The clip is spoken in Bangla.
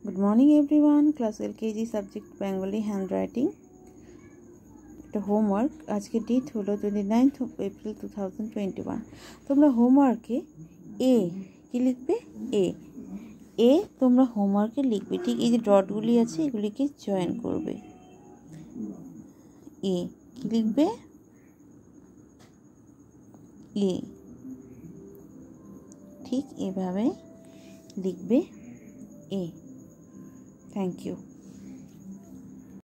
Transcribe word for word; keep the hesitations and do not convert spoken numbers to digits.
Good morning everyone. Class L K G subject Bengali handwriting. এটা হোমওয়ার্ক। আজকে ডেট হলো twenty ninth of April two thousand twenty one. তোমরা হোমওয়ার্কে এ কি লিখবে? এ এ তোমরা হোমওয়ার্কে লিখবে। ঠিক এই যে ডটগুলি আছে এগুলিকে জয়েন করবে। এ কি লিখবে? এ ঠিক এভাবে লিখবে এ। Thank you.